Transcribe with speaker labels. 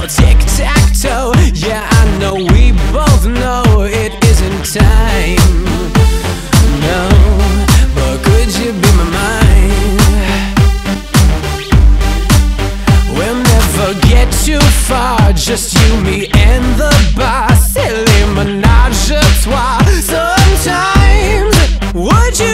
Speaker 1: tic-tac-toe. Yeah, I know, we both know it isn't time. No, but could you be my mind? We'll never get too far, just you, me, and the bar. Silly menage a trois. Sometimes, would you